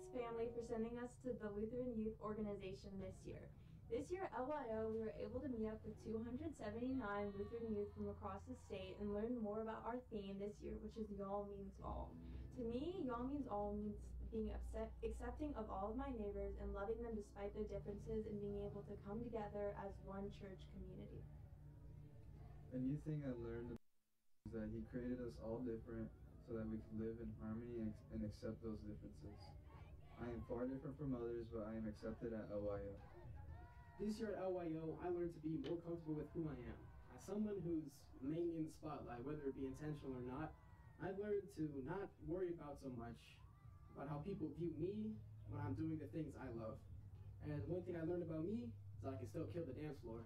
family for sending us to the Lutheran Youth Organization this year. This year at LYO, we were able to meet up with 279 Lutheran youth from across the state and learn more about our theme this year, which is Y'all Means All. To me, Y'all Means All means being accepting of all of my neighbors and loving them despite their differences and being able to come together as one church community. A new thing I learned is that he created us all different so that we can live in harmony and accept those differences. I am far different from others, but I am accepted at LYO. This year at LYO, I learned to be more comfortable with who I am. As someone who's mainly in the spotlight, whether it be intentional or not, I learned to not worry about so much about how people view me when I'm doing the things I love. And one thing I learned about me is that I can still kill the dance floor.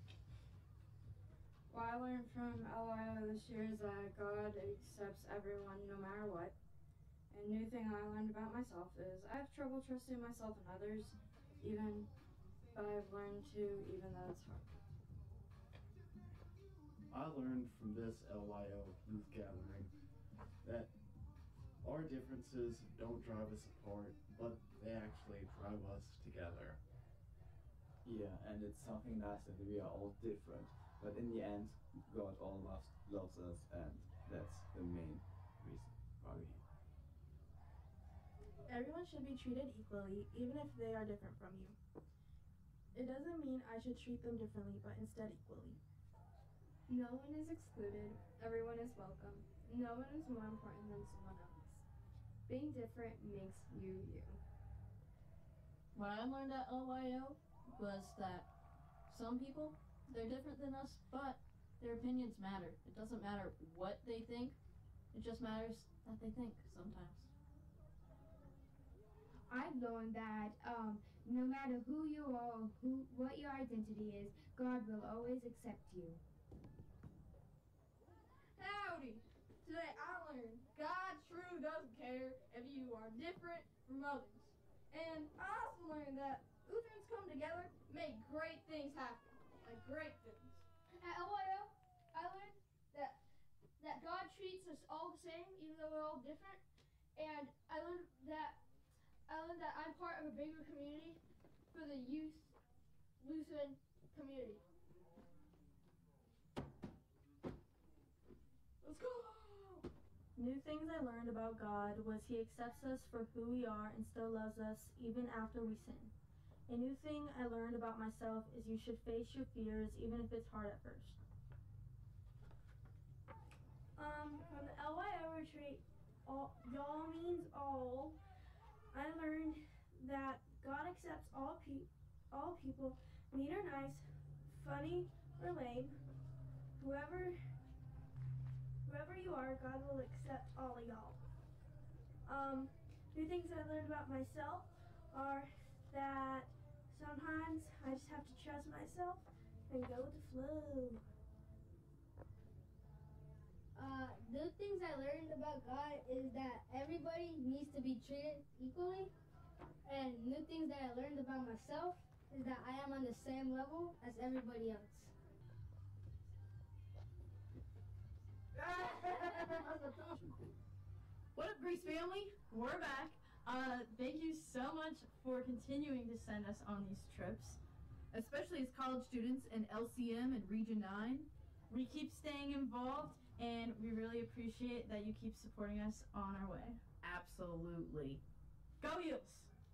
What I learned from LYO this year is that God accepts everyone no matter what. And a new thing I learned about myself is I have trouble trusting myself and others, but I've learned to, even though it's hard. I learned from this LYO youth gathering that our differences don't drive us apart, but they actually drive us together. Yeah, and it's something nice that we are all different, but in the end, God all loves us, and that's the main reason why we're here. Everyone should be treated equally, even if they are different from you. It doesn't mean I should treat them differently, but instead equally. No one is excluded, everyone is welcome. No one is more important than someone else. Being different makes you you. What I learned at LYO was that some people, they're different than us, but their opinions matter. It doesn't matter what they think, it just matters that they think sometimes. I've learned that no matter who you are, what your identity is, God will always accept you. Howdy! Today I learned God truly doesn't care if you are different from others. And I also learned that Lutherans come together, make great things happen. Like great things. At LYO, I learned that God treats us all the same, even though we're all different. And I learned that I'm part of a bigger community for the youth Lutheran community. Let's go! New things I learned about God was He accepts us for who we are and still loves us even after we sin. A new thing I learned about myself is you should face your fears even if it's hard at first. From the LYO retreat, Y'all Means All, I learned that God accepts all people, mean or nice, funny or lame, whoever you are, God will accept all of y'all. New things I learned about myself are that sometimes I just have to trust myself and go with the flow. The things I learned about God is that everybody needs to be treated equally. And new things that I learned about myself is that I am on the same level as everybody else. What up, Grace family? We're back. Thank you so much for continuing to send us on these trips, especially as college students in LCM and Region 9. We keep staying involved, and we really appreciate that you keep supporting us on our way. Absolutely. Go Heels!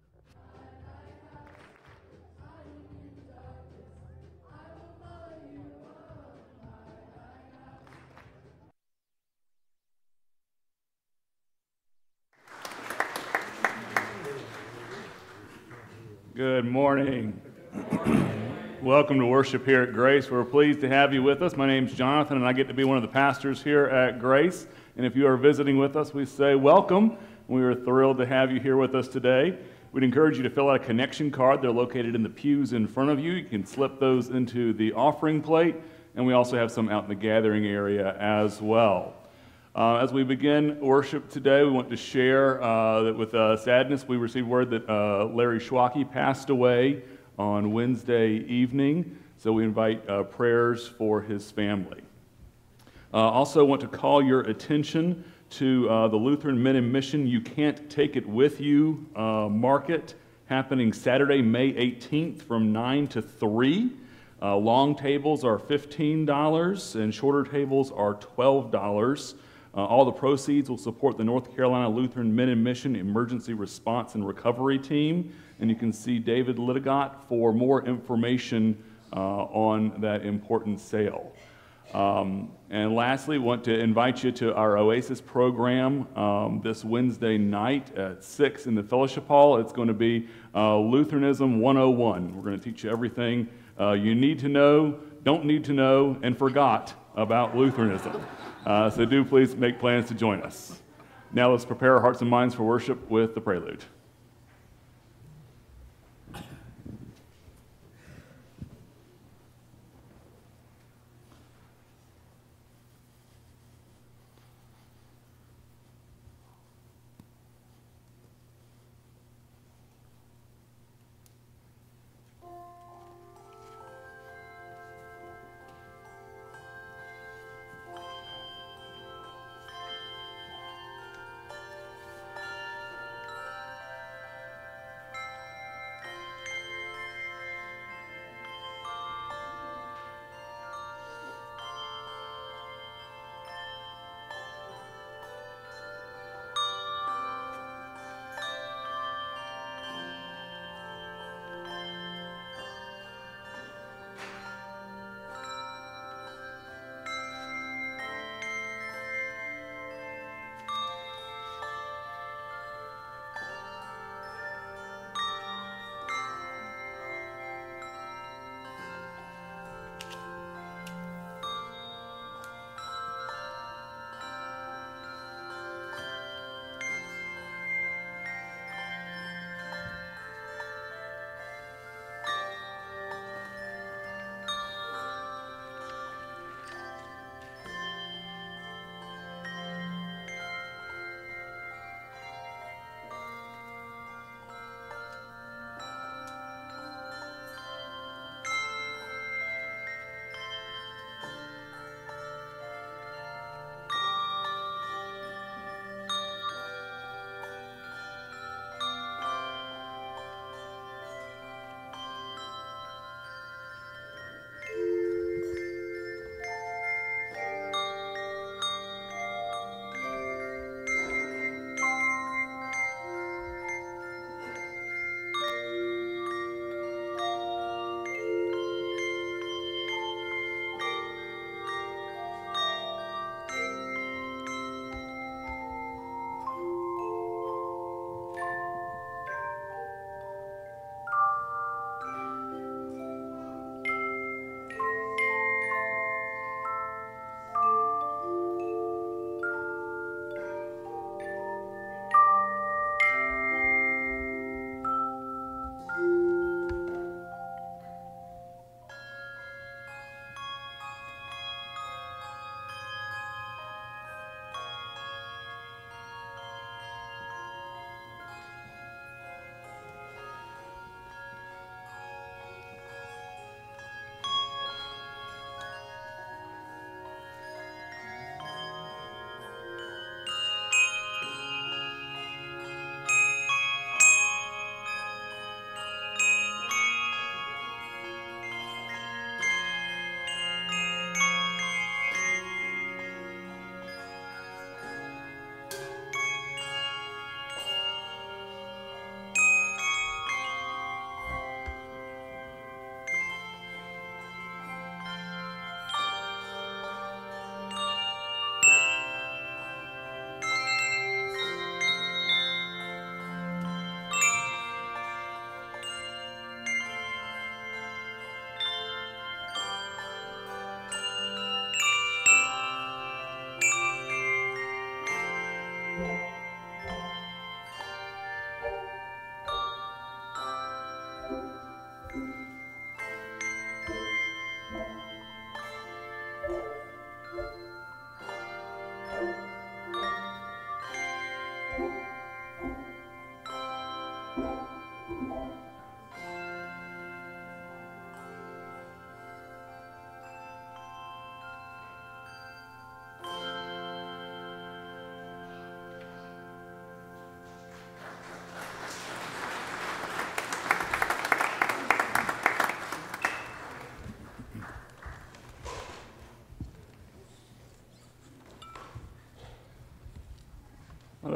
Good morning. Welcome to worship here at Grace. We're pleased to have you with us. My name's Jonathan, and I get to be one of the pastors here at Grace. And if you are visiting with us, we say welcome. We are thrilled to have you here with us today. We'd encourage you to fill out a connection card. They're located in the pews in front of you. You can slip those into the offering plate, and we also have some out in the gathering area as well. As we begin worship today, we want to share that with sadness, we received word that Larry Schwacke passed away on Wednesday evening, so we invite prayers for his family. Also want to call your attention to the Lutheran Men in Mission You Can't Take It With You market happening Saturday, May 18th from 9 to 3. Long tables are $15 and shorter tables are $12. All the proceeds will support the North Carolina Lutheran Men in Mission Emergency Response and Recovery Team. And you can see David Litigott for more information on that important sale. And lastly, want to invite you to our Oasis program this Wednesday night at 6 in the Fellowship Hall. It's going to be Lutheranism 101. We're going to teach you everything you need to know, don't need to know, and forgot about Lutheranism. So do please make plans to join us. Now let's prepare our hearts and minds for worship with the prelude.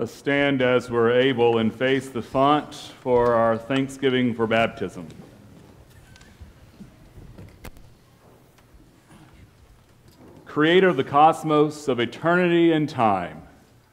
Let us stand as we're able and face the font for our thanksgiving for baptism. Creator of the cosmos, of eternity and time,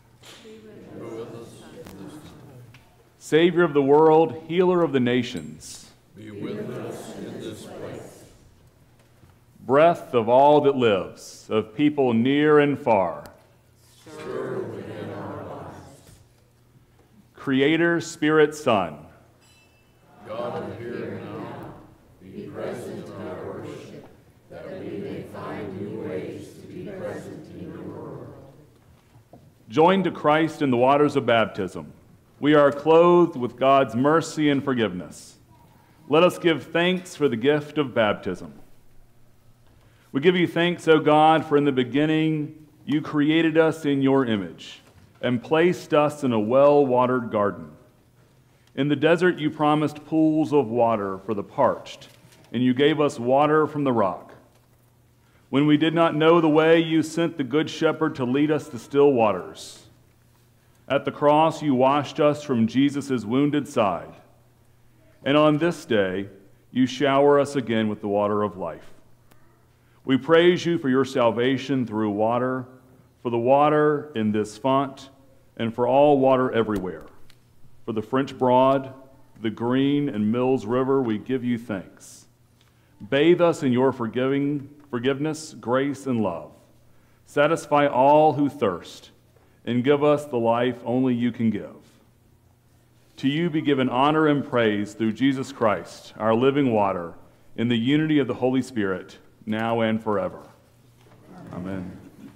Savior of the world, healer of the nations, be with us in this place. Breath of all that lives, of people near and far, Stir within our lives. Creator, Spirit, Son, God of here and now, be present in our worship, that we may find new ways to be present in your world. Joined to Christ in the waters of baptism, we are clothed with God's mercy and forgiveness. Let us give thanks for the gift of baptism. We give you thanks, O God, for in the beginning you created us in your image and placed us in a well-watered garden. In the desert you promised pools of water for the parched, and you gave us water from the rock. When we did not know the way, you sent the Good Shepherd to lead us to still waters. At the cross, you washed us from Jesus' wounded side. And on this day, you shower us again with the water of life. We praise you for your salvation through water, for the water in this font, and for all water everywhere. For the French Broad, the Green, and Mills River, we give you thanks. Bathe us in your forgiveness, grace, and love. Satisfy all who thirst, and give us the life only you can give. To you be given honor and praise through Jesus Christ, our living water, in the unity of the Holy Spirit, now and forever. Amen.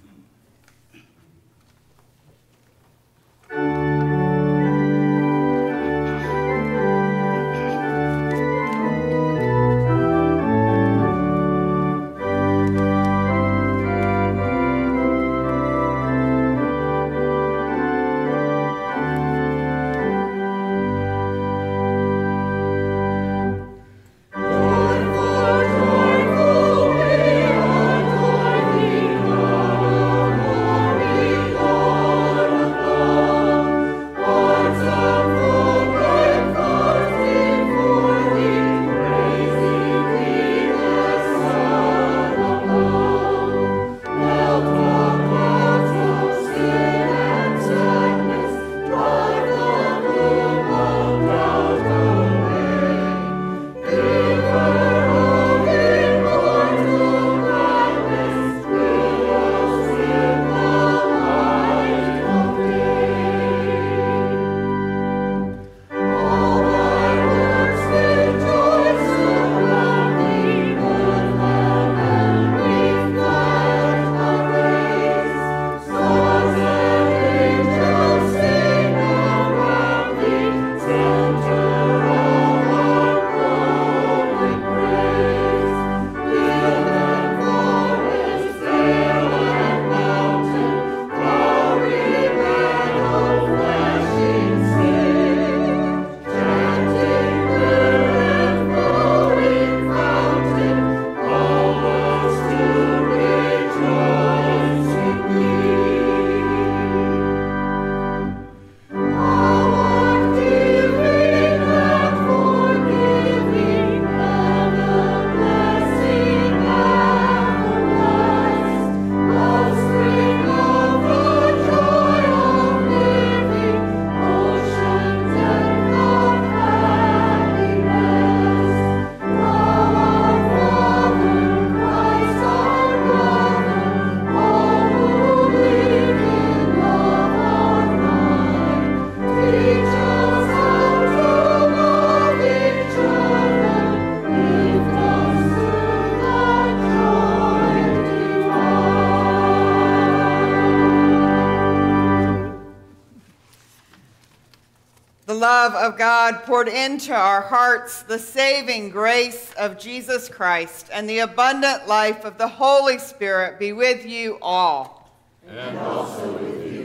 Love of God poured into our hearts, the saving grace of Jesus Christ, and the abundant life of the Holy Spirit be with you all. And also with you.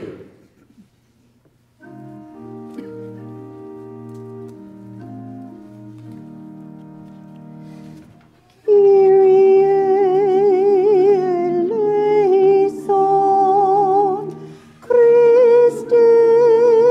Eleison Christi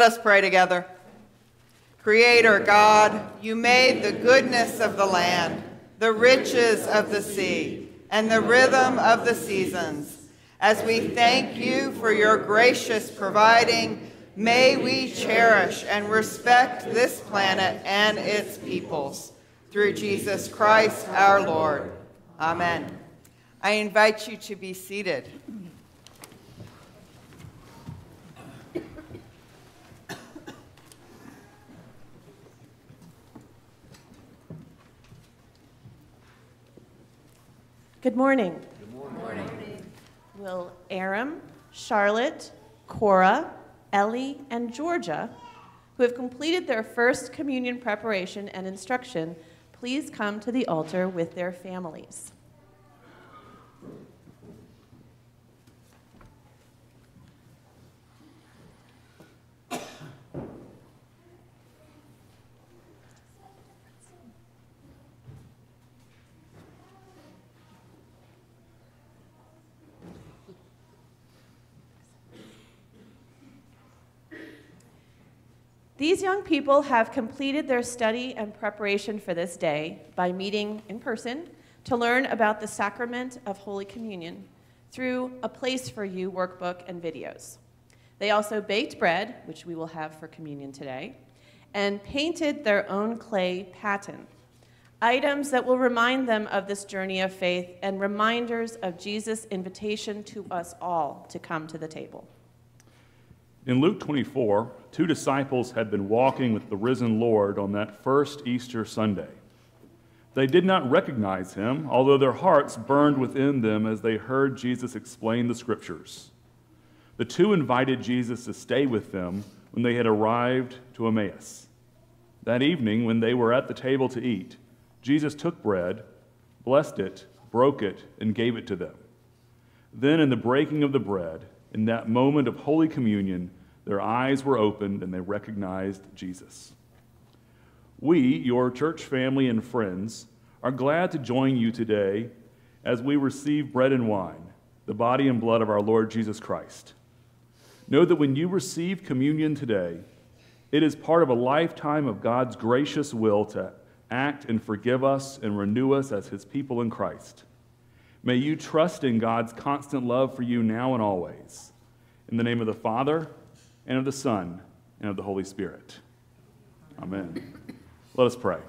us pray together. Creator God, you made the goodness of the land, the riches of the sea, and the rhythm of the seasons. As we thank you for your gracious providing, may we cherish and respect this planet and its peoples. Through Jesus Christ our Lord. Amen. I invite you to be seated. Good morning. Good morning. Will Aram, Charlotte, Cora, Ellie, and Georgia, who have completed their first communion preparation and instruction, please come to the altar with their families. These young people have completed their study and preparation for this day by meeting in person to learn about the sacrament of Holy Communion through a Place for You workbook and videos. They also baked bread, which we will have for communion today, and painted their own clay paten, items that will remind them of this journey of faith and reminders of Jesus' invitation to us all to come to the table. In Luke 24, 2 disciples had been walking with the risen Lord on that first Easter Sunday. They did not recognize him, although their hearts burned within them as they heard Jesus explain the Scriptures. The two invited Jesus to stay with them when they had arrived to Emmaus. That evening, when they were at the table to eat, Jesus took bread, blessed it, broke it, and gave it to them. Then in the breaking of the bread, in that moment of Holy Communion, their eyes were opened and they recognized Jesus. We, your church family and friends, are glad to join you today as we receive bread and wine, the body and blood of our Lord Jesus Christ. Know that when you receive communion today, it is part of a lifetime of God's gracious will to act and forgive us and renew us as his people in Christ. May you trust in God's constant love for you now and always. In the name of the Father, and of the Son, and of the Holy Spirit. Amen. Let us pray.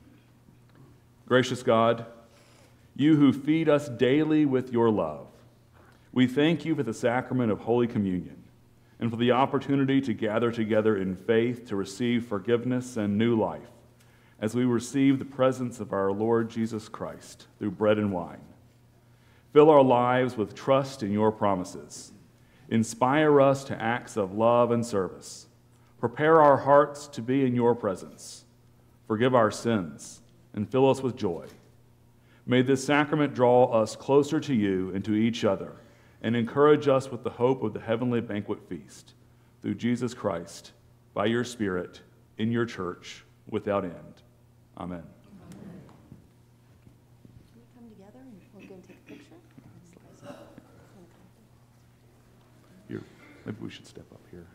Gracious God, you who feed us daily with your love, we thank you for the sacrament of Holy Communion and for the opportunity to gather together in faith to receive forgiveness and new life as we receive the presence of our Lord Jesus Christ through bread and wine. Fill our lives with trust in your promises. Inspire us to acts of love and service. Prepare our hearts to be in your presence. Forgive our sins and fill us with joy. May this sacrament draw us closer to you and to each other and encourage us with the hope of the heavenly banquet feast. Through Jesus Christ, by your Spirit, in your church, without end. Amen. Maybe we should step up here.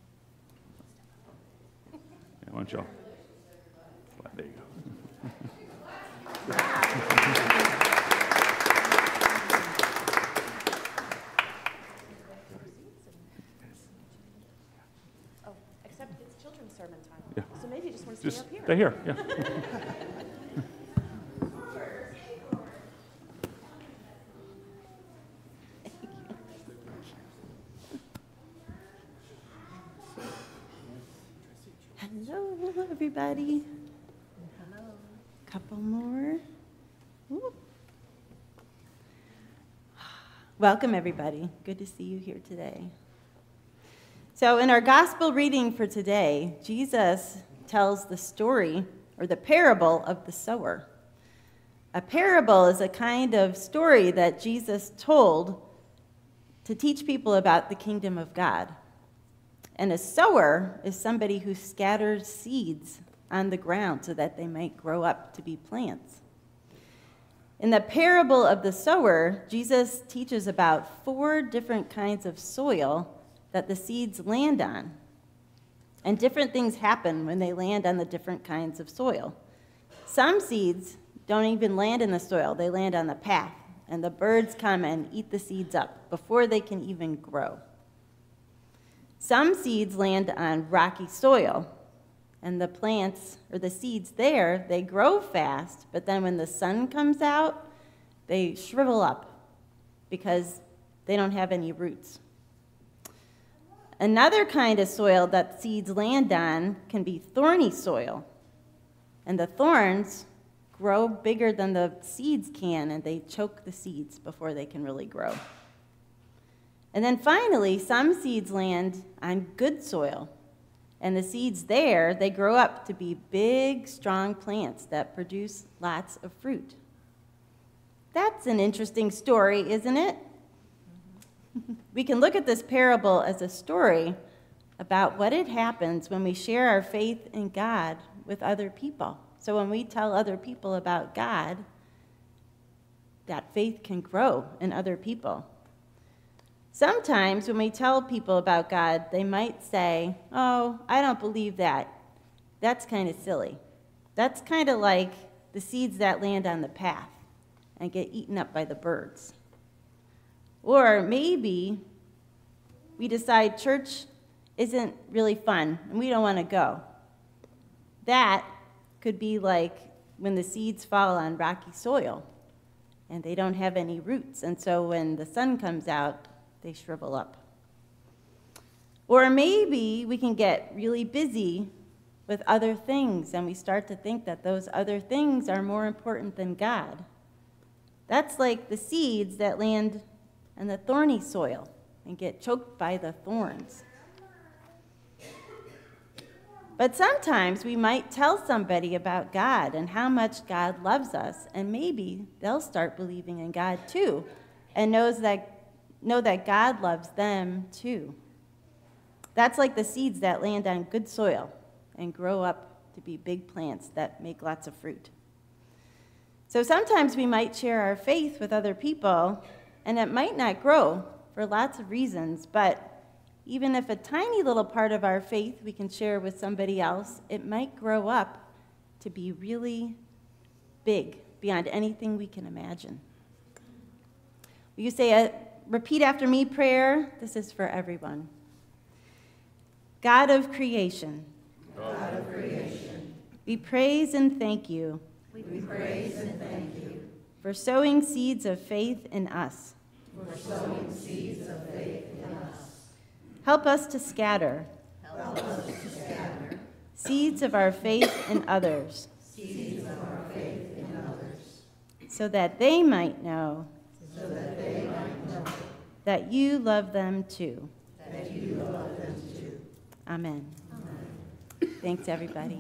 Yeah, why don't y'all? There you go. Oh, except it's children's sermon time. Yeah. So maybe you just want to stay up here. Stay here, yeah. Hello, everybody. Hello. Couple more. Ooh. Welcome, everybody. Good to see you here today. So in our gospel reading for today, Jesus tells the story, or the parable of the sower. A parable is a kind of story that Jesus told to teach people about the kingdom of God. And a sower is somebody who scatters seeds on the ground so that they might grow up to be plants. In the parable of the sower, Jesus teaches about 4 different kinds of soil that the seeds land on. And different things happen when they land on the different kinds of soil. Some seeds don't even land in the soil, they land on the path, and the birds come and eat the seeds up before they can even grow. Some seeds land on rocky soil, and the plants or the seeds there, they grow fast, but then when the sun comes out, they shrivel up because they don't have any roots. Another kind of soil that seeds land on can be thorny soil, and the thorns grow bigger than the seeds can, and they choke the seeds before they can really grow. And then finally, some seeds land on good soil, and the seeds there, they grow up to be big, strong plants that produce lots of fruit. That's an interesting story, isn't it? We can look at this parable as a story about what it happens when we share our faith in God with other people. So when we tell other people about God, that faith can grow in other people. Sometimes when we tell people about God, they might say, "Oh, I don't believe that. That's kind of silly. That's kind of like the seeds that land on the path and get eaten up by the birds." Or maybe we decide church isn't really fun and we don't want to go. That could be like when the seeds fall on rocky soil and they don't have any roots, and so when the sun comes out, they shrivel up. Or maybe we can get really busy with other things and we start to think that those other things are more important than God. That's like the seeds that land on the thorny soil and get choked by the thorns. But sometimes we might tell somebody about God and how much God loves us, and maybe they'll start believing in God too and know that God loves them too. That's like the seeds that land on good soil and grow up to be big plants that make lots of fruit. So sometimes we might share our faith with other people, and it might not grow for lots of reasons, but even if a tiny little part of our faith we can share with somebody else, it might grow up to be really big, beyond anything we can imagine. Will you say a repeat after me prayer? This is for everyone. God of creation, God of creation, we praise and thank you. We praise and thank you for sowing seeds of faith in us. For sowing seeds of faith in us. Help us to scatter. Help us to scatter seeds of our faith in others. Seeds of our faith in others. So that they might know. So that they might know. That you love them too. That you love them too. Amen. Amen. Thanks, everybody.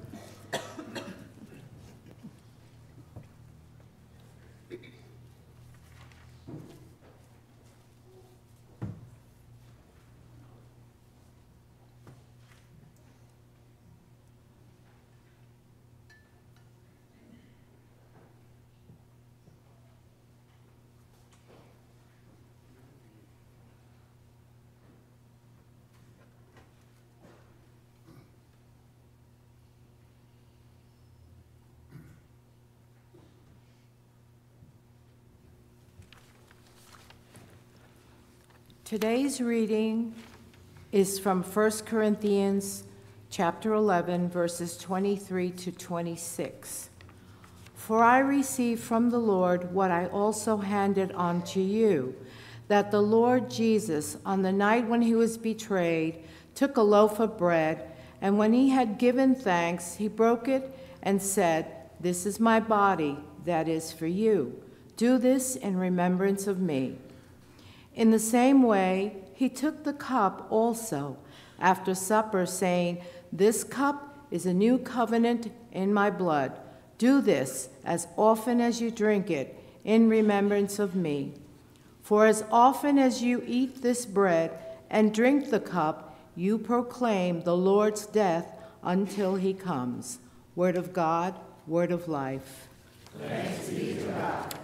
Today's reading is from 1 Corinthians chapter 11, verses 23 to 26. For I received from the Lord what I also handed on to you, that the Lord Jesus, on the night when he was betrayed, took a loaf of bread, and when he had given thanks, he broke it and said, "This is my body, that is for you. Do this in remembrance of me." In the same way, he took the cup also after supper, saying, "This cup is a new covenant in my blood. Do this as often as you drink it in remembrance of me. For as often as you eat this bread and drink the cup, you proclaim the Lord's death until he comes." Word of God, word of life. Thanks be to God.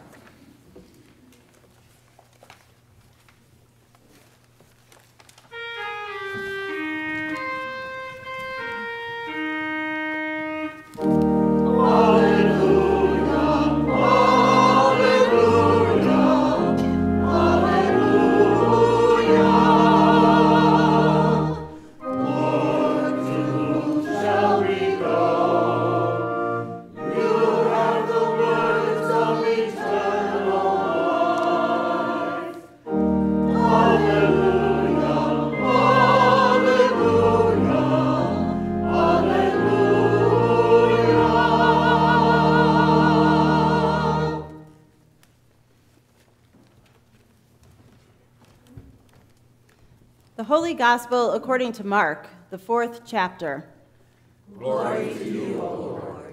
Holy Gospel according to Mark, the 4th chapter. Glory to you, O Lord.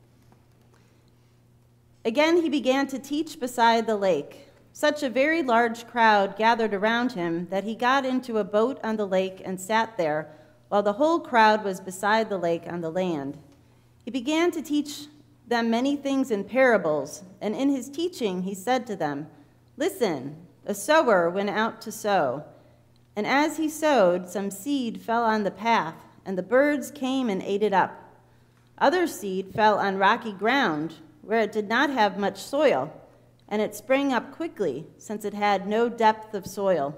Again he began to teach beside the lake. Such a very large crowd gathered around him that he got into a boat on the lake and sat there, while the whole crowd was beside the lake on the land. He began to teach them many things in parables, and in his teaching he said to them, "Listen, a sower went out to sow. And as he sowed, some seed fell on the path, and the birds came and ate it up. Other seed fell on rocky ground, where it did not have much soil, and it sprang up quickly, since it had no depth of soil.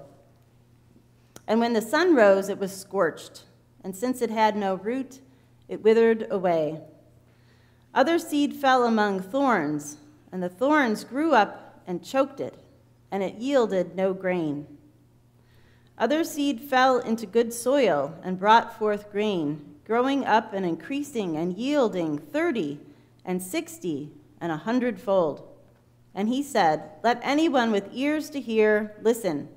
And when the sun rose, it was scorched, and since it had no root, it withered away. Other seed fell among thorns, and the thorns grew up and choked it, and it yielded no grain. Other seed fell into good soil and brought forth grain, growing up and increasing and yielding 30 and 60 and 100-fold. And he said, "Let anyone with ears to hear listen."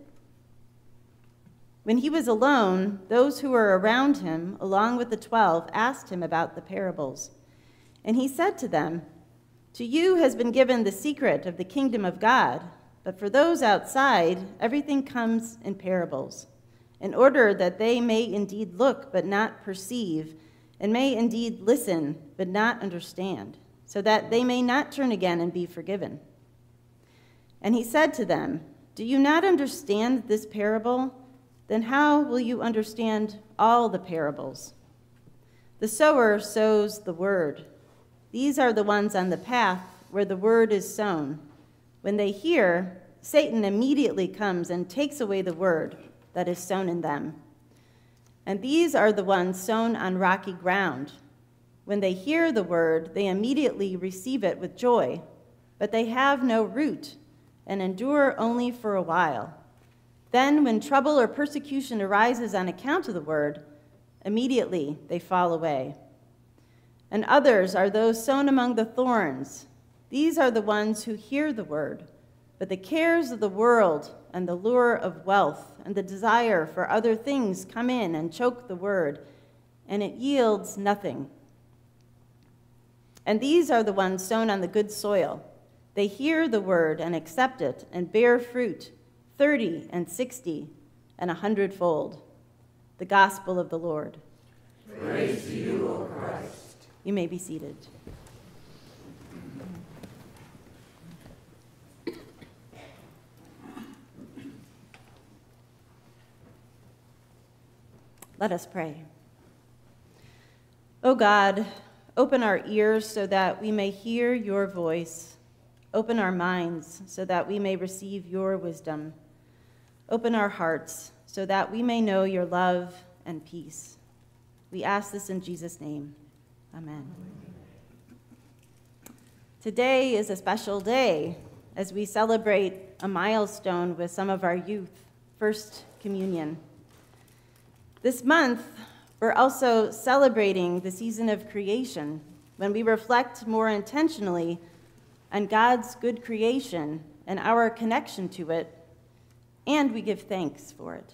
When he was alone, those who were around him, along with the 12, asked him about the parables. And he said to them, "To you has been given the secret of the kingdom of God, but for those outside, everything comes in parables, in order that they may indeed look but not perceive, and may indeed listen but not understand, so that they may not turn again and be forgiven." And he said to them, "Do you not understand this parable? Then how will you understand all the parables? The sower sows the word. These are the ones on the path where the word is sown. When they hear, Satan immediately comes and takes away the word that is sown in them. And these are the ones sown on rocky ground. When they hear the word, they immediately receive it with joy, but they have no root and endure only for a while. Then, when trouble or persecution arises on account of the word, immediately they fall away. And others are those sown among the thorns. These are the ones who hear the word, but the cares of the world and the lure of wealth and the desire for other things come in and choke the word, and it yields nothing. And these are the ones sown on the good soil. They hear the word and accept it and bear fruit, 30 and 60 and 100-fold. The gospel of the Lord. Praise to you, O Christ. You may be seated. Let us pray. O God, open our ears so that we may hear your voice. Open our minds so that we may receive your wisdom. Open our hearts so that we may know your love and peace. We ask this in Jesus' name. Amen. Today is a special day as we celebrate a milestone with some of our youth, First Communion. This month, we're also celebrating the season of creation, when we reflect more intentionally on God's good creation and our connection to it, and we give thanks for it.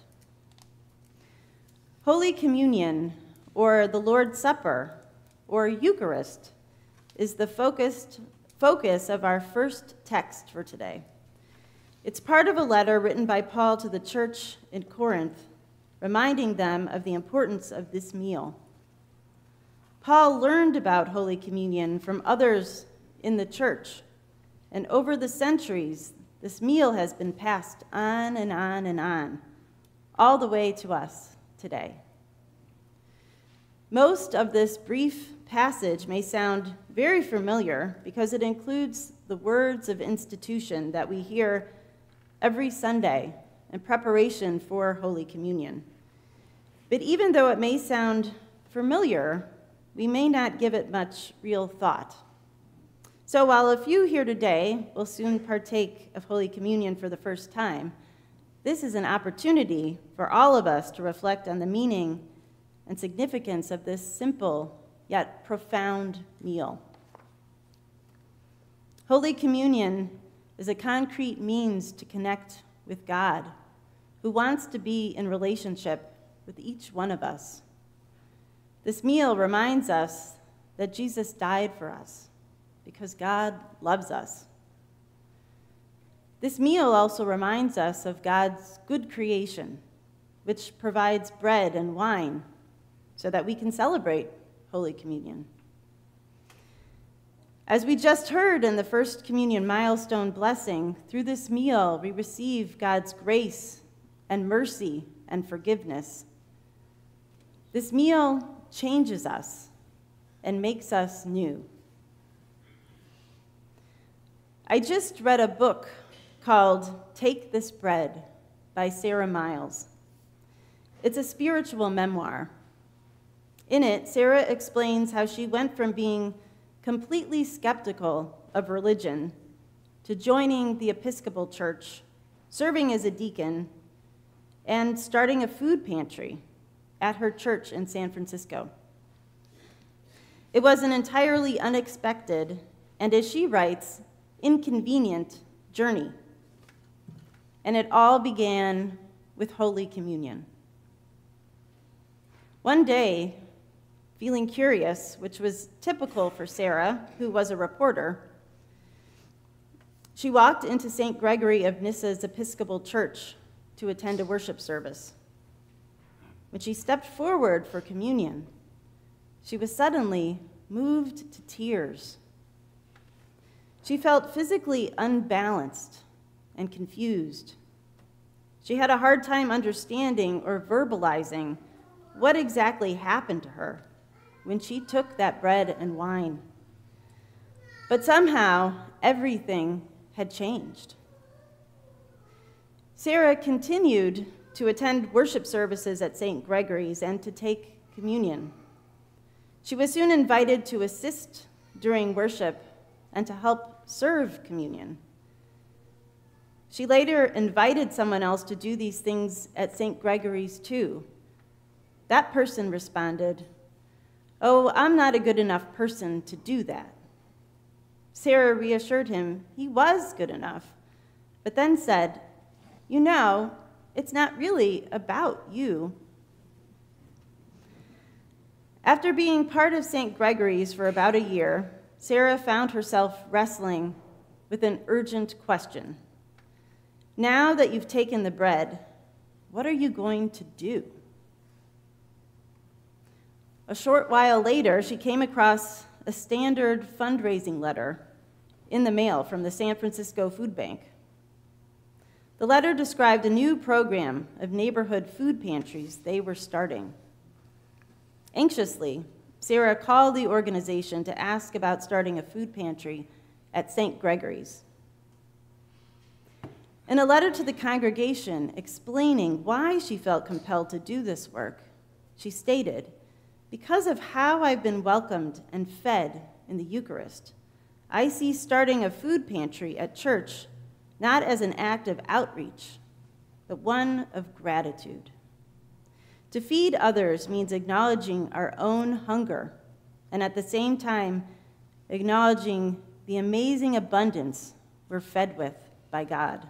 Holy Communion, or the Lord's Supper, or Eucharist, is the focus of our first text for today. It's part of a letter written by Paul to the church in Corinth, reminding them of the importance of this meal. Paul learned about Holy Communion from others in the church, and over the centuries, this meal has been passed on and on and on, all the way to us today. Most of this brief passage may sound very familiar because it includes the words of institution that we hear every Sunday in preparation for Holy Communion. But even though it may sound familiar, we may not give it much real thought. So while a few here today will soon partake of Holy Communion for the first time, this is an opportunity for all of us to reflect on the meaning and significance of this simple yet profound meal. Holy Communion is a concrete means to connect with God, who wants to be in relationship with each one of us. This meal reminds us that Jesus died for us because God loves us. This meal also reminds us of God's good creation, which provides bread and wine so that we can celebrate Holy Communion. As we just heard in the First Communion milestone blessing, through this meal we receive God's grace and mercy and forgiveness. This meal changes us and makes us new. I just read a book called Take This Bread by Sarah Miles. It's a spiritual memoir. In it, Sarah explains how she went from being completely skeptical of religion to joining the Episcopal Church, serving as a deacon, and starting a food pantry at her church in San Francisco. It was an entirely unexpected, and as she writes, inconvenient journey. And it all began with Holy Communion. One day, feeling curious, which was typical for Sarah, who was a reporter, she walked into St. Gregory of Nyssa's Episcopal Church to attend a worship service. When she stepped forward for communion, she was suddenly moved to tears. She felt physically unbalanced and confused. She had a hard time understanding or verbalizing what exactly happened to her when she took that bread and wine. But somehow, everything had changed. Sarah continued to attend worship services at St. Gregory's and to take communion. She was soon invited to assist during worship and to help serve communion. She later invited someone else to do these things at St. Gregory's too. That person responded, "Oh, I'm not a good enough person to do that." Sarah reassured him he was good enough, but then said, "You know, it's not really about you." After being part of St. Gregory's for about a year, Sarah found herself wrestling with an urgent question. Now that you've taken the bread, what are you going to do? A short while later, she came across a standard fundraising letter in the mail from the San Francisco Food Bank. The letter described a new program of neighborhood food pantries they were starting. Anxiously, Sarah called the organization to ask about starting a food pantry at St. Gregory's. In a letter to the congregation explaining why she felt compelled to do this work, she stated, "Because of how I've been welcomed and fed in the Eucharist, I see starting a food pantry at church not as an act of outreach, but one of gratitude. To feed others means acknowledging our own hunger and at the same time acknowledging the amazing abundance we're fed with by God."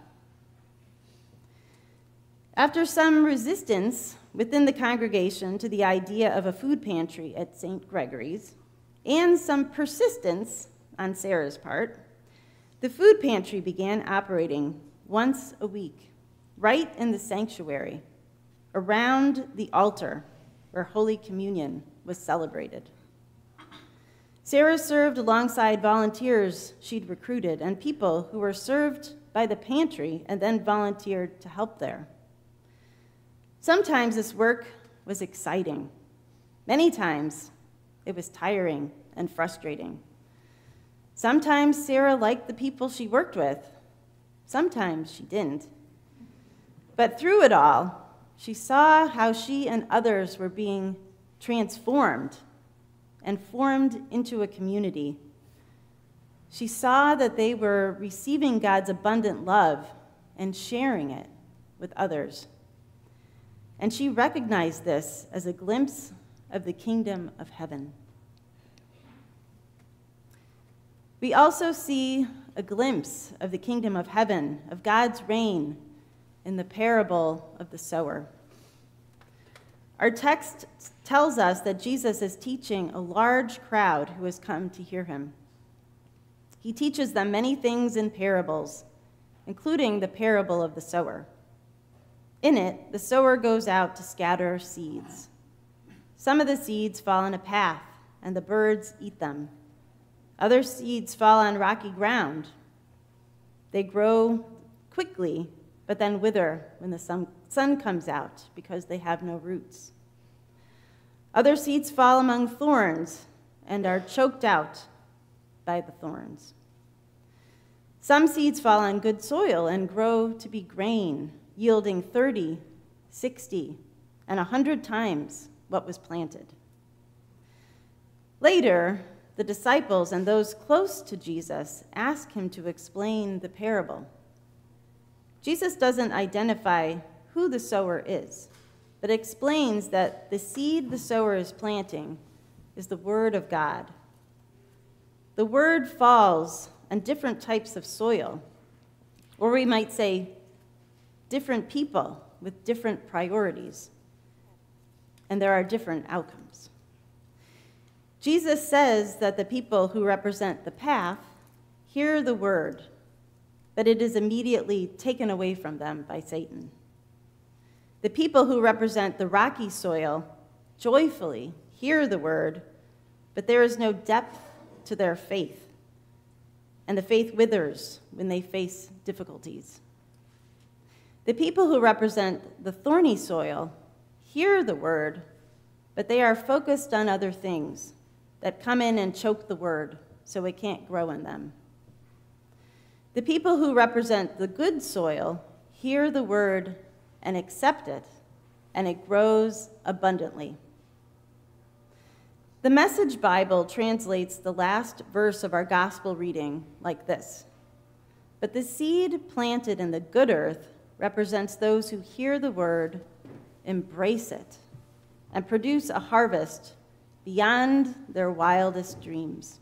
After some resistance within the congregation to the idea of a food pantry at St. Gregory's, and some persistence on Sarah's part, the food pantry began operating once a week, right in the sanctuary, around the altar where Holy Communion was celebrated. Sarah served alongside volunteers she'd recruited and people who were served by the pantry and then volunteered to help there. Sometimes this work was exciting. Many times it was tiring and frustrating. Sometimes Sarah liked the people she worked with. Sometimes she didn't. But through it all, she saw how she and others were being transformed and formed into a community. She saw that they were receiving God's abundant love and sharing it with others. And she recognized this as a glimpse of the kingdom of heaven. We also see a glimpse of the kingdom of heaven, of God's reign, in the parable of the sower. Our text tells us that Jesus is teaching a large crowd who has come to hear him. He teaches them many things in parables, including the parable of the sower. In it, the sower goes out to scatter seeds. Some of the seeds fall on a path, and the birds eat them. Other seeds fall on rocky ground. They grow quickly, but then wither when the sun comes out because they have no roots. Other seeds fall among thorns and are choked out by the thorns. Some seeds fall on good soil and grow to be grain, yielding 30, 60, and 100 times what was planted. Later, the disciples and those close to Jesus ask him to explain the parable. Jesus doesn't identify who the sower is, but explains that the seed the sower is planting is the word of God. The word falls on different types of soil, or we might say different people with different priorities, and there are different outcomes. Jesus says that the people who represent the path hear the word, but it is immediately taken away from them by Satan. The people who represent the rocky soil joyfully hear the word, but there is no depth to their faith, and the faith withers when they face difficulties. The people who represent the thorny soil hear the word, but they are focused on other things that come in and choke the word so it can't grow in them. The people who represent the good soil hear the word and accept it, and it grows abundantly. The Message Bible translates the last verse of our gospel reading like this: "But the seed planted in the good earth represents those who hear the word, embrace it, and produce a harvest beyond their wildest dreams."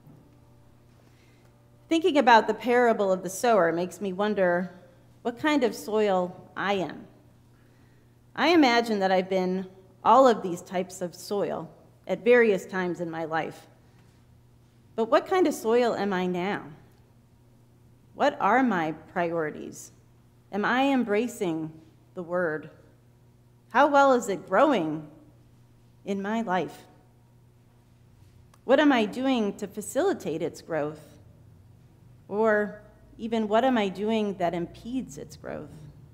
Thinking about the parable of the sower makes me wonder what kind of soil I am. I imagine that I've been all of these types of soil at various times in my life. But what kind of soil am I now? What are my priorities? Am I embracing the word? How well is it growing in my life? What am I doing to facilitate its growth? Or even what am I doing that impedes its growth?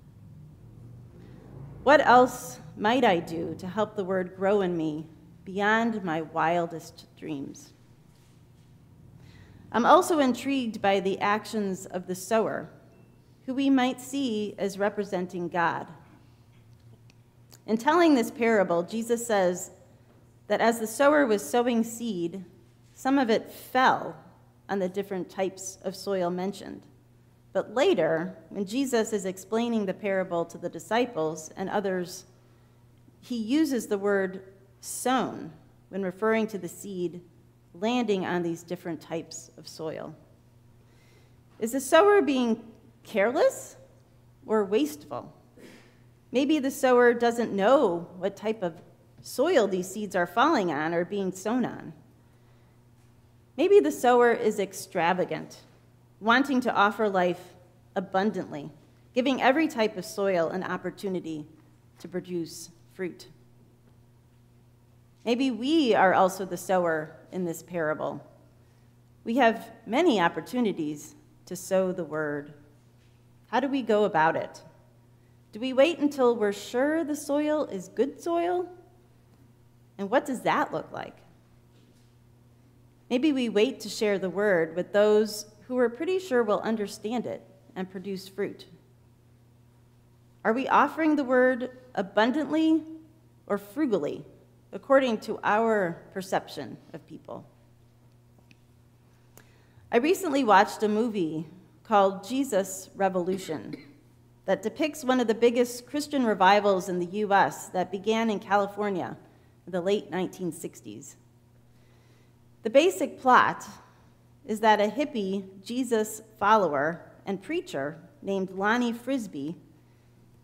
What else might I do to help the word grow in me beyond my wildest dreams? I'm also intrigued by the actions of the sower, who we might see as representing God. In telling this parable, Jesus says that as the sower was sowing seed, some of it fell on the different types of soil mentioned. But later, when Jesus is explaining the parable to the disciples and others, he uses the word sown when referring to the seed landing on these different types of soil. Is the sower being careless or wasteful? Maybe the sower doesn't know what type of soil these seeds are falling on or being sown on. Maybe the sower is extravagant, wanting to offer life abundantly, giving every type of soil an opportunity to produce fruit. Maybe we are also the sower in this parable. We have many opportunities to sow the word. How do we go about it? Do we wait until we're sure the soil is good soil? And what does that look like? Maybe we wait to share the word with those who we're pretty sure will understand it and produce fruit. Are we offering the word abundantly or frugally, according to our perception of people? I recently watched a movie called Jesus Revolution that depicts one of the biggest Christian revivals in the U.S. that began in California in the late 1960s. The basic plot is that a hippie Jesus follower and preacher named Lonnie Frisbee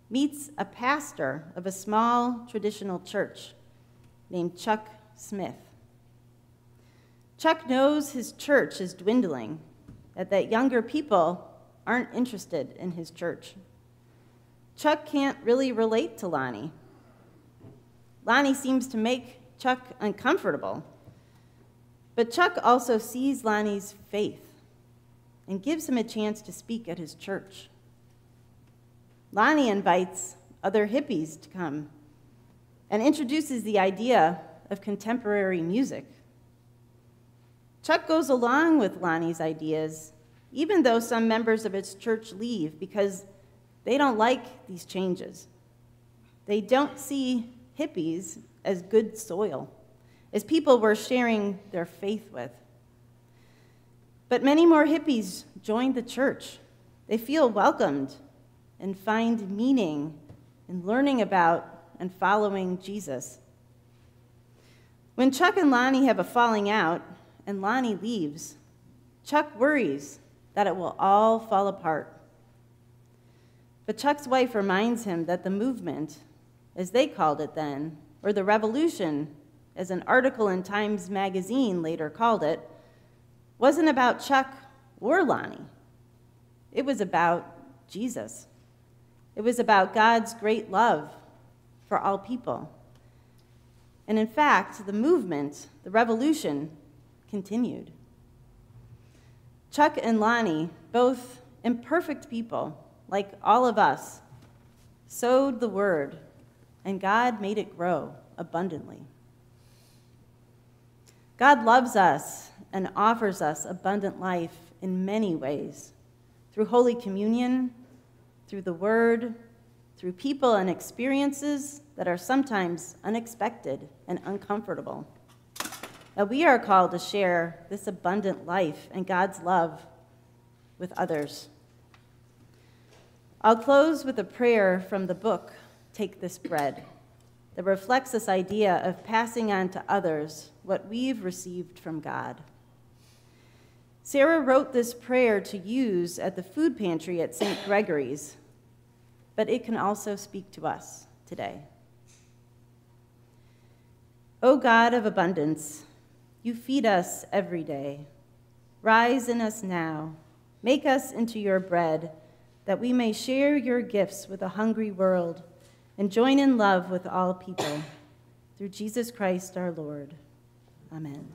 meets a pastor of a small traditional church named Chuck Smith. Chuck knows his church is dwindling, that younger people aren't interested in his church. Chuck can't really relate to Lonnie. Lonnie seems to make Chuck uncomfortable. But Chuck also sees Lonnie's faith and gives him a chance to speak at his church. Lonnie invites other hippies to come and introduces the idea of contemporary music. Chuck goes along with Lonnie's ideas, even though some members of his church leave because they don't like these changes. They don't see hippies as good soil, as people we're sharing their faith with. But many more hippies join the church. They feel welcomed and find meaning in learning about and following Jesus. When Chuck and Lonnie have a falling out and Lonnie leaves, Chuck worries that it will all fall apart. But Chuck's wife reminds him that the movement, as they called it then, or the revolution, as an article in Times Magazine later called it, wasn't about Chuck or Lonnie. It was about Jesus. It was about God's great love for all people. And in fact, the movement, the revolution, continued. Chuck and Lonnie, both imperfect people, like all of us, sowed the word, and God made it grow abundantly. God loves us and offers us abundant life in many ways, through Holy Communion, through the Word, through people and experiences that are sometimes unexpected and uncomfortable. Now, we are called to share this abundant life and God's love with others. I'll close with a prayer from the book, Take This Bread, that reflects this idea of passing on to others what we've received from God. Sarah wrote this prayer to use at the food pantry at St. Gregory's, but it can also speak to us today. O God of abundance, you feed us every day. Rise in us now. Make us into your bread, that we may share your gifts with a hungry world and join in love with all people. Through Jesus Christ our Lord. Amen.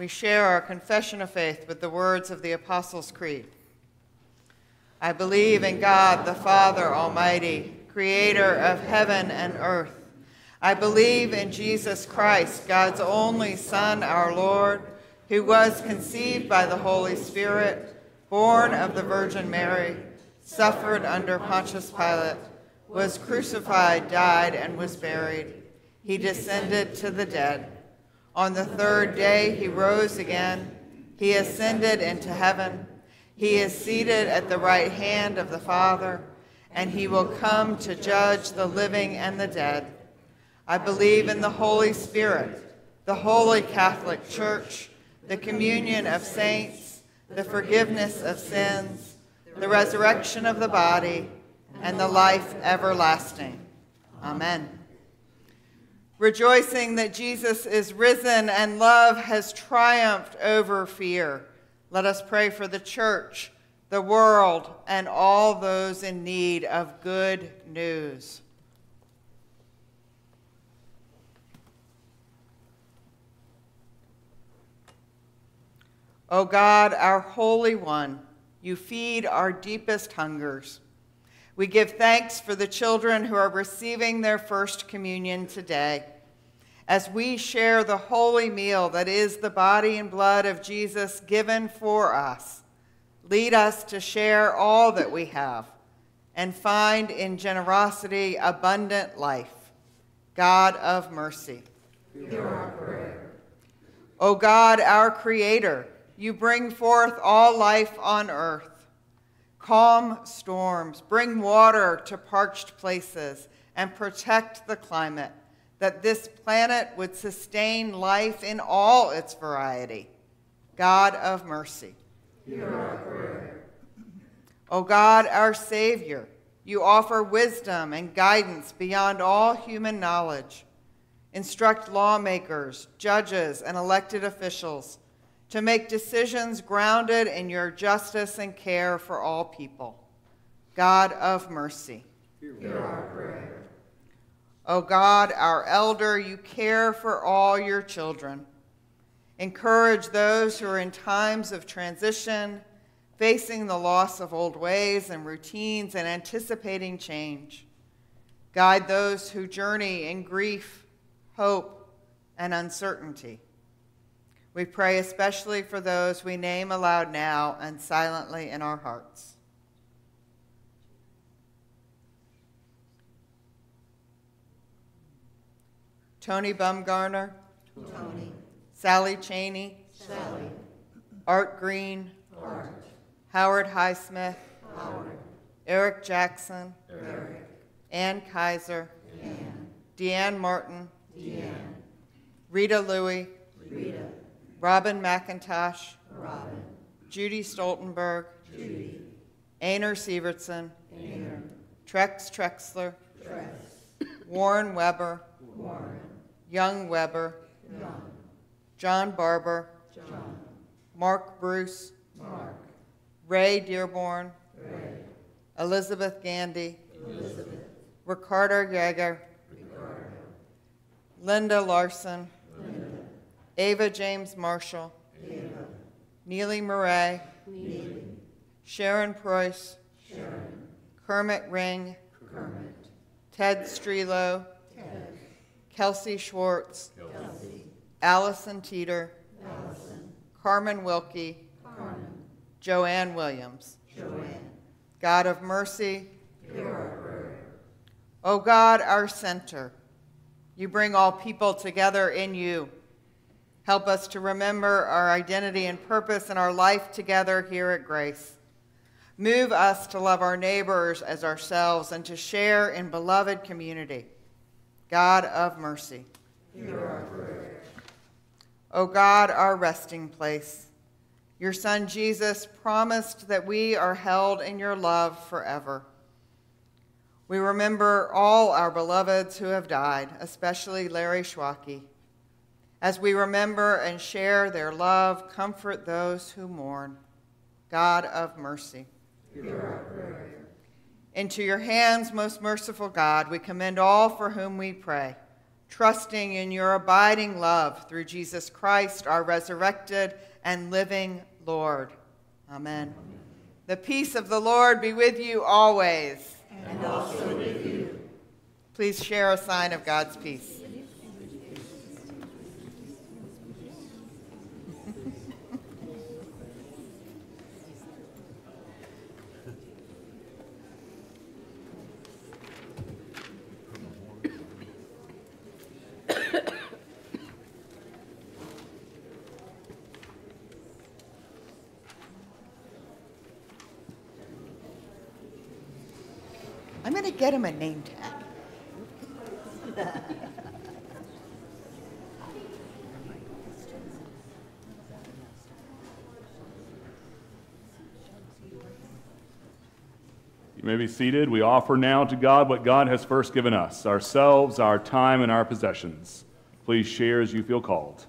we share our confession of faith with the words of the Apostles' Creed. I believe in God, the Father Almighty, creator of heaven and earth. I believe in Jesus Christ, God's only Son, our Lord, who was conceived by the Holy Spirit, born of the Virgin Mary, suffered under Pontius Pilate, was crucified, died, and was buried. He descended to the dead. On the third day he rose again. He ascended into heaven. He is seated at the right hand of the Father, and he will come to judge the living and the dead. I believe in the Holy Spirit, the Holy Catholic Church, the communion of saints, the forgiveness of sins, the resurrection of the body, and the life everlasting. Amen. Rejoicing that Jesus is risen and love has triumphed over fear, let us pray for the church, the world, and all those in need of good news. O God, our Holy One, you feed our deepest hungers. We give thanks for the children who are receiving their first communion today. As we share the holy meal that is the body and blood of Jesus given for us, lead us to share all that we have and find in generosity abundant life. God of mercy, hear our prayer. O God, our Creator, you bring forth all life on earth. Calm storms, bring water to parched places, and protect the climate, that this planet would sustain life in all its variety. God of mercy, hear our prayer. O God, our Savior, you offer wisdom and guidance beyond all human knowledge. Instruct lawmakers, judges, and elected officials to make decisions grounded in your justice and care for all people. God of mercy, hear our prayer. O God, our elder, you care for all your children. Encourage those who are in times of transition, facing the loss of old ways and routines and anticipating change. Guide those who journey in grief, hope, and uncertainty. We pray especially for those we name aloud now and silently in our hearts. Tony Bumgarner. Tony. Sally Cheney. Sally. Art Green. Art. Howard Highsmith. Howard. Eric Jackson. Eric. Ann Kaiser. Ann. Deanne Martin. Deanne. Rita Louie. Rita. Robin McIntosh. Robin. Judy Stoltenberg. Judy. Einar Sievertson. Einar. Trex Trexler. Trex. Warren Weber. Warren. Young Weber. Young. John Barber. John. Mark Bruce. Mark. Ray Dearborn. Ray. Elizabeth Gandy. Elizabeth. Ricardo Yeager. Ricardo. Linda Larson. Linda. Ava James Marshall. Ava. Neely Murray. Neely. Sharon Preuss. Sharon. Kermit Ring. Kermit. Ted Strelo. Ted. Kelsey Schwartz. Kelsey. Allison Teeter. Allison. Carmen Wilkie. Carmen. Joanne Williams. Joanne. God of mercy, hear our prayer. O God, our center, you bring all people together in you. Help us to remember our identity and purpose in our life together here at Grace. Move us to love our neighbors as ourselves and to share in beloved community. God of mercy, hear our prayer. O God, our resting place, your Son Jesus promised that we are held in your love forever. We remember all our beloveds who have died, especially Larry Schwacke. As we remember and share their love, comfort those who mourn. God of mercy, hear our prayer. Into your hands, most merciful God, we commend all for whom we pray, trusting in your abiding love through Jesus Christ, our resurrected and living Lord. Amen. The peace of the Lord be with you always. And also with you. Please share a sign of God's peace. I'm going to get him a name tag. You may be seated. We offer now to God what God has first given us, ourselves, our time, and our possessions. Please share as you feel called.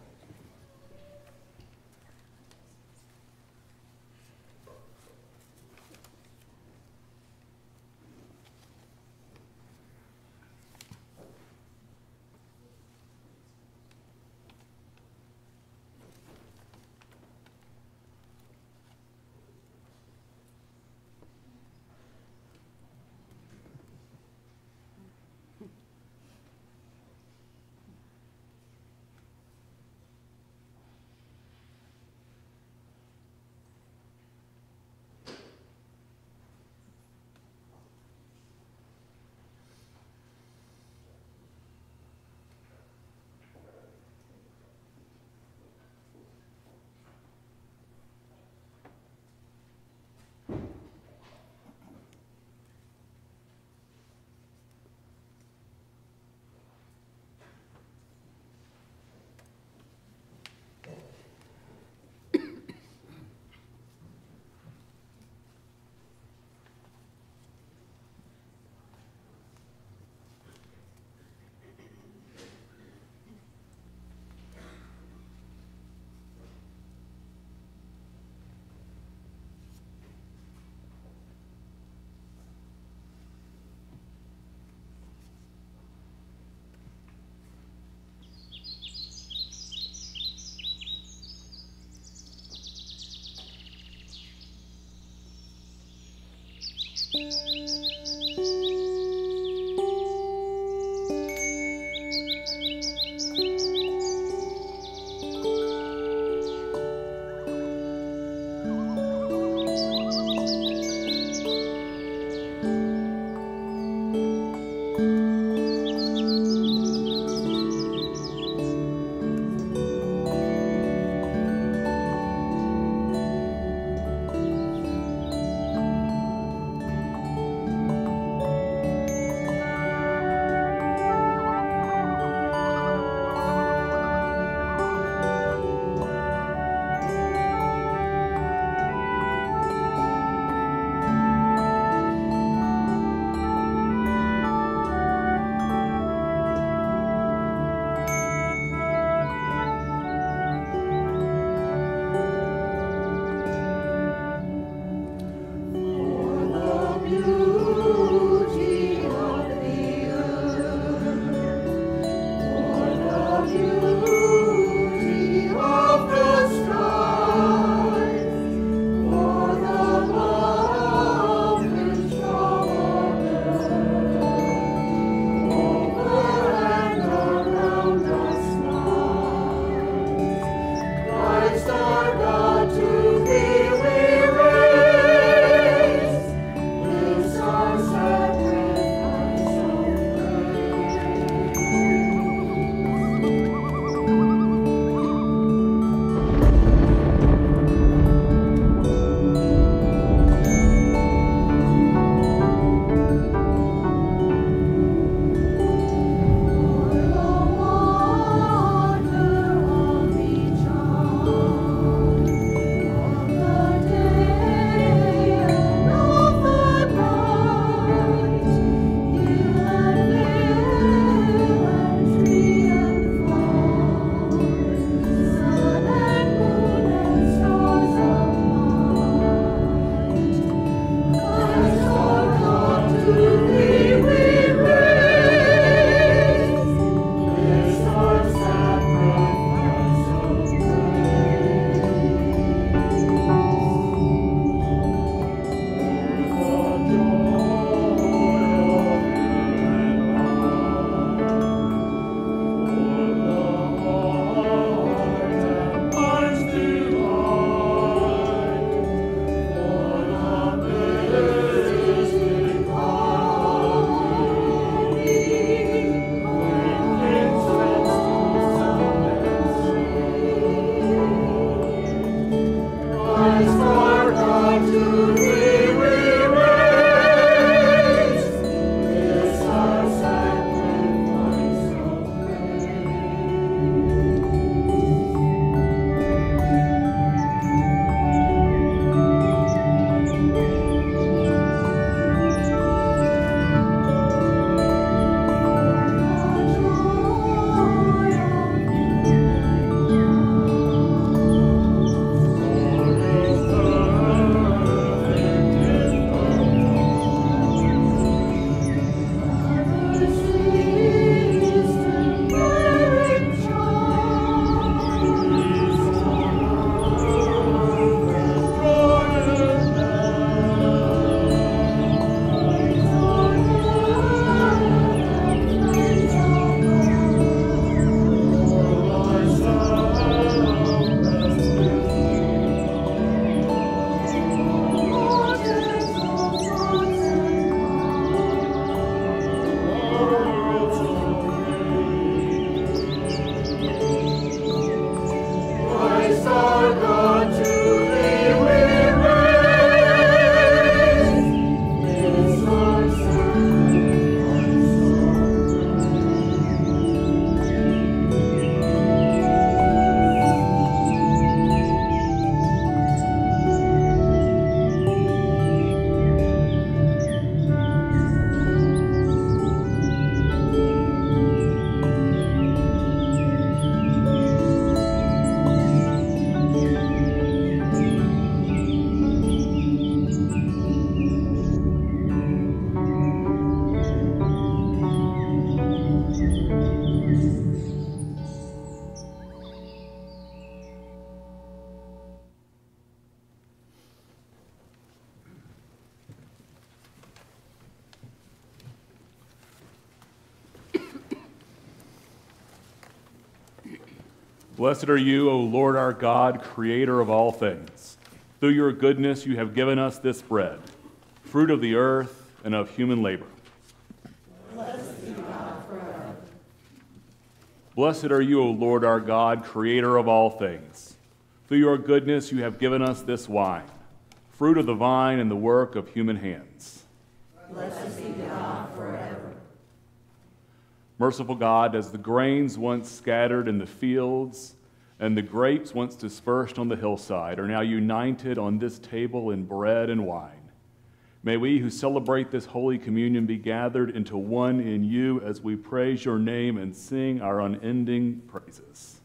Blessed are you, O Lord our God, creator of all things. Through your goodness you have given us this bread, fruit of the earth and of human labor. Blessed be God forever. Blessed are you, O Lord our God, creator of all things. Through your goodness you have given us this wine, fruit of the vine and the work of human hands. Blessed be God forever. Merciful God, as the grains once scattered in the fields and the grapes once dispersed on the hillside are now united on this table in bread and wine, may we who celebrate this Holy Communion be gathered into one in you as we praise your name and sing our unending praises.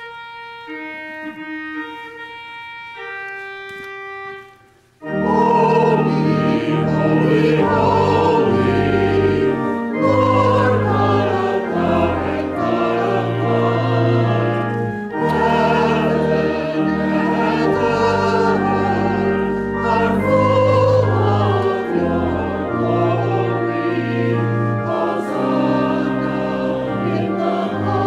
Holy, holy, holy, Lord God of power and God of might, heaven and earth are full of your glory. Hosanna in the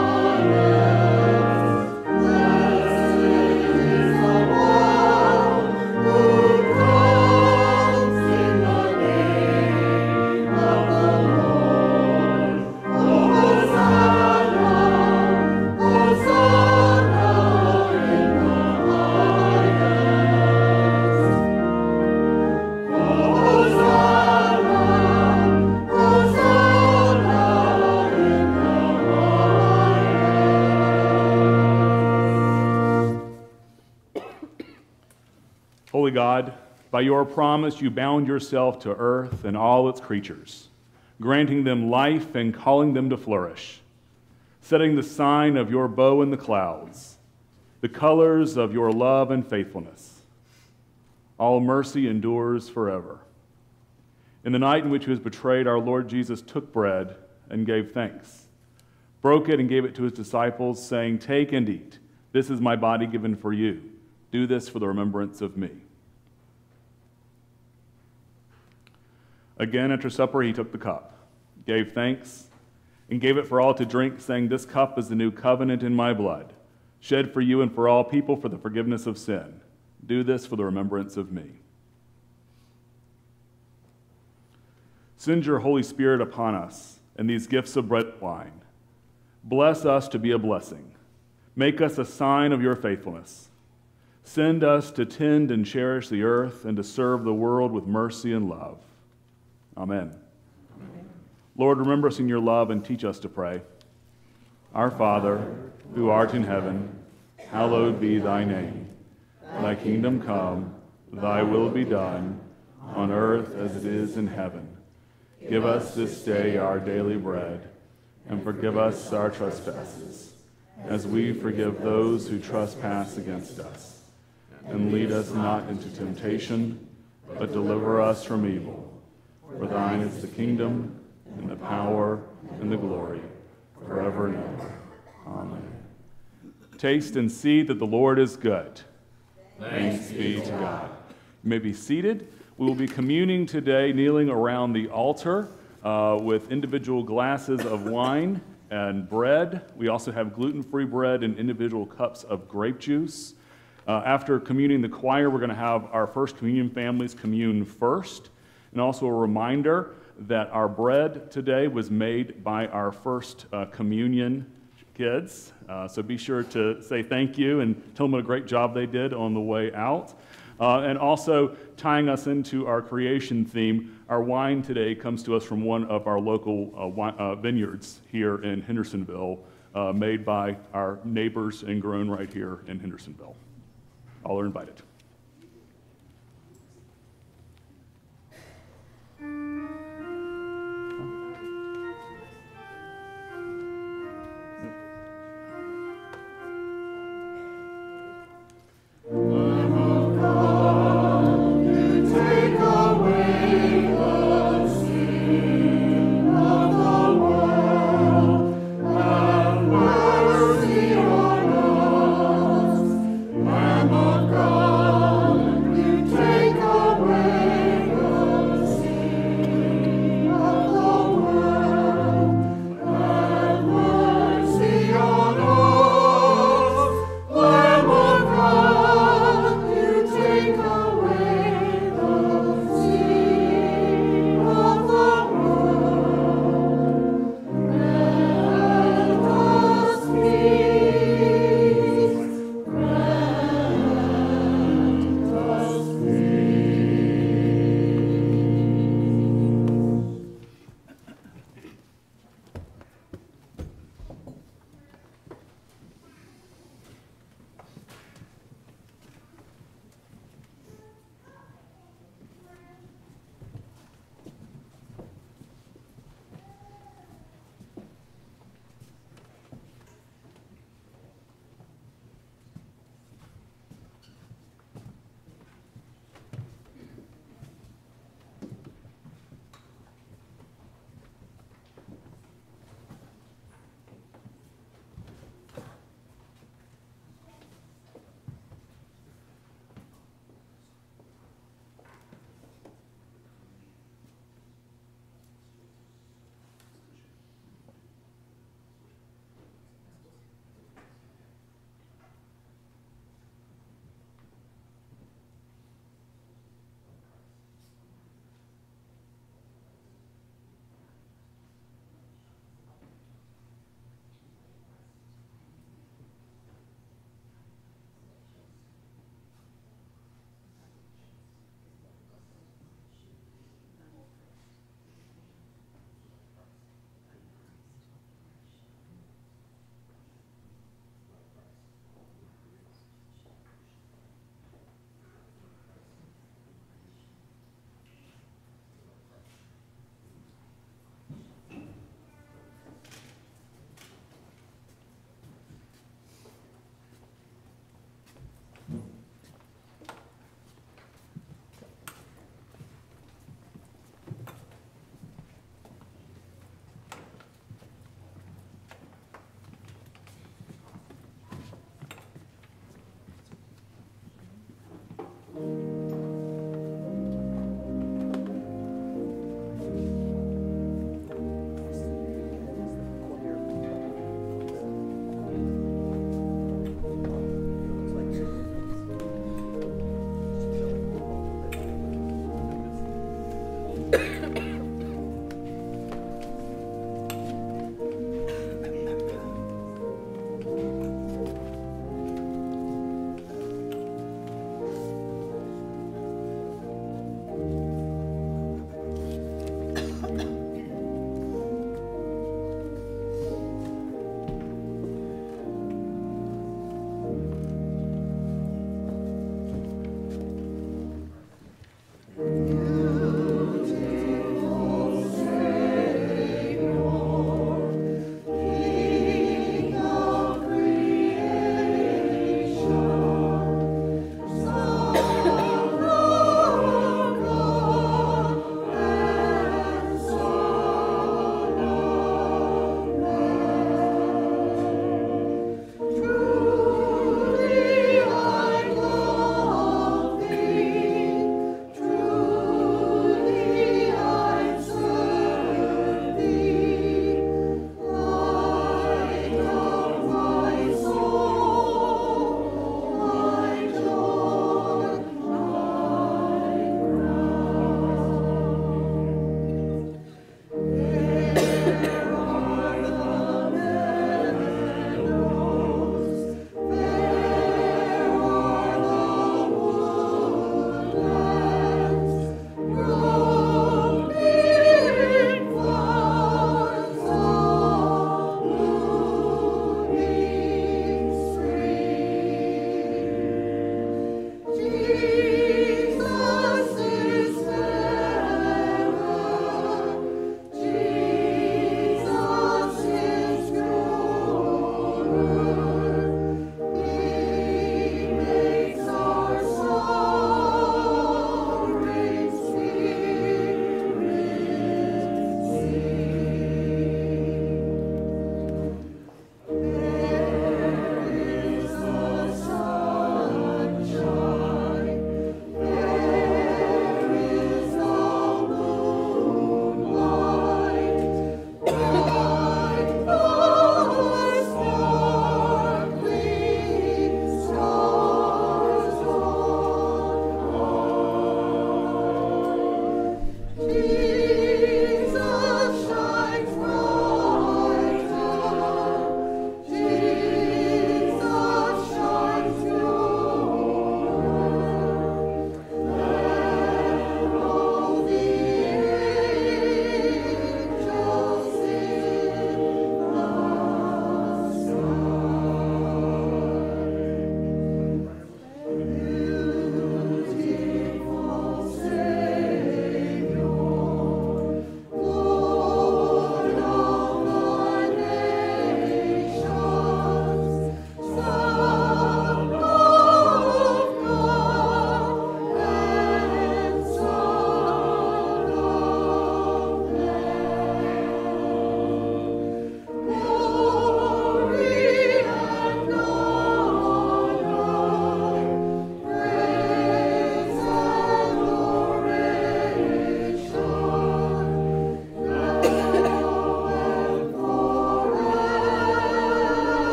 highest. Blessed is the one who comes in the name of the Lord. Hosanna, Hosanna in the highest. Hosanna, Hosanna in the highest. Holy God, by your promise you bound yourself to earth and all its creatures, granting them life and calling them to flourish, setting the sign of your bow in the clouds, the colors of your love and faithfulness. All mercy endures forever. In the night in which he was betrayed, our Lord Jesus took bread and gave thanks, broke it and gave it to his disciples, saying, "Take and eat. This is my body given for you. Do this for the remembrance of me." Again, after supper, he took the cup, gave thanks, and gave it for all to drink, saying, "This cup is the new covenant in my blood, shed for you and for all people for the forgiveness of sin. Do this for the remembrance of me." Send your Holy Spirit upon us and these gifts of bread and wine. Bless us to be a blessing. Make us a sign of your faithfulness. Send us to tend and cherish the earth and to serve the world with mercy and love. Amen. Lord, remember us in your love and teach us to pray. Our Father, who art in heaven, hallowed be thy name. Thy kingdom come, thy will be done, on earth as it is in heaven. Give us this day our daily bread, and forgive us our trespasses, as we forgive those who trespass against us. And lead us not into temptation, but deliver us from evil. For thine is the kingdom, and the power, and the glory, forever and ever. Amen. Taste and see that the Lord is good. Thanks be to God. You may be seated. We will be communing today, kneeling around the altar with individual glasses of wine and bread. We also have gluten-free bread and individual cups of grape juice. After communing the choir, we're going to have our First Communion families commune first. And also a reminder that our bread today was made by our First Communion kids. So be sure to say thank you and tell them what a great job they did on the way out. And also tying us into our creation theme, our wine today comes to us from one of our local vineyards here in Hendersonville, made by our neighbors and grown right here in Hendersonville. All are invited. Lamb of God.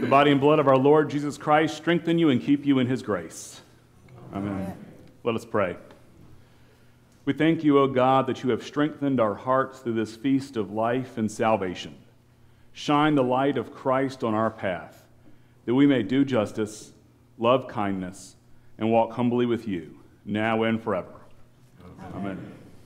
The body and blood of our Lord Jesus Christ strengthen you and keep you in his grace. Amen. Let us pray. We thank you, O God, that you have strengthened our hearts through this feast of life and salvation. Shine the light of Christ on our path, that we may do justice, love kindness, and walk humbly with you, now and forever. Amen.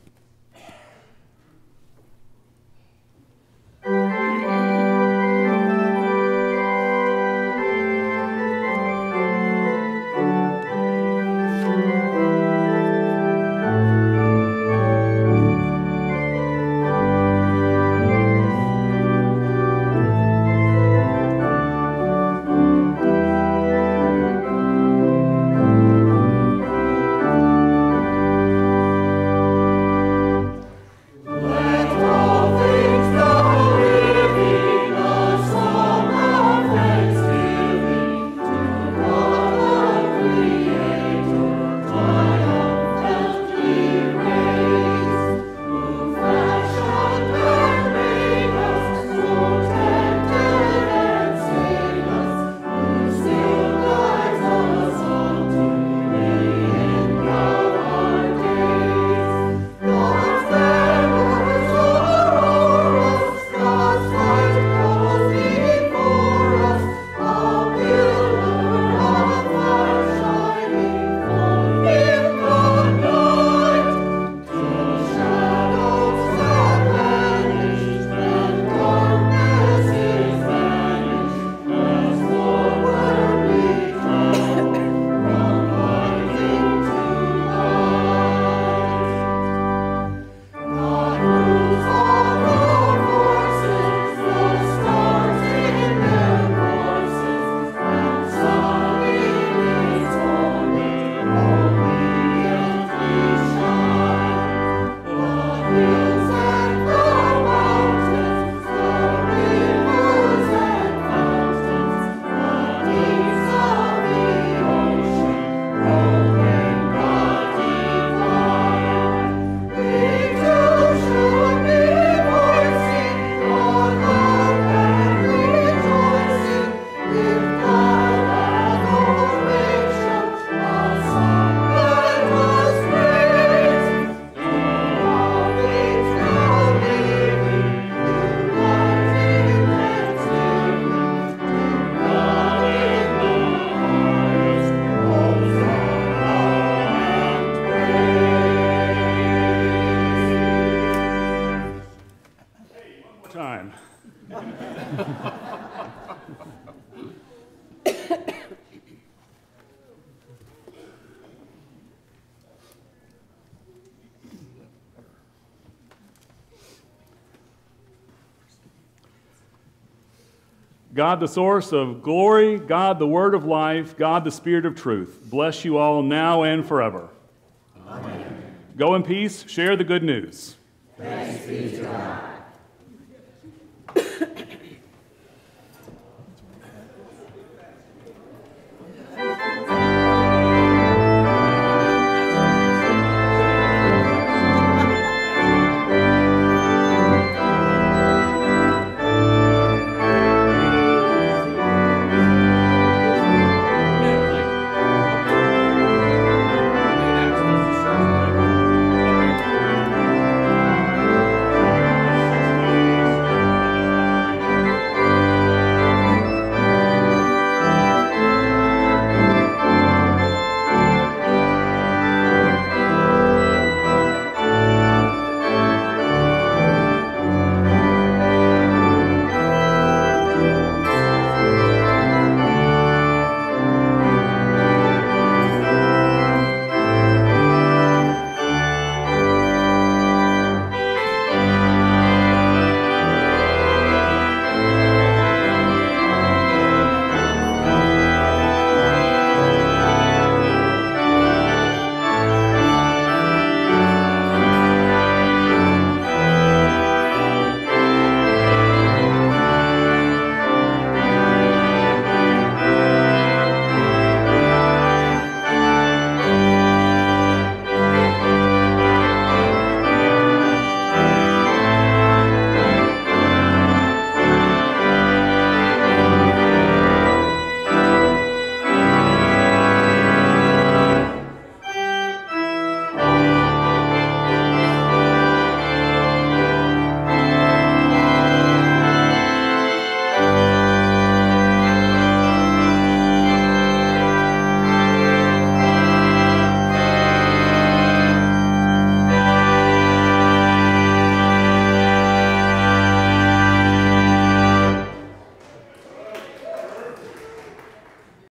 God, the source of glory, God, the word of life, God, the spirit of truth, bless you all now and forever. Amen. Go in peace, share the good news. Thanks be to God.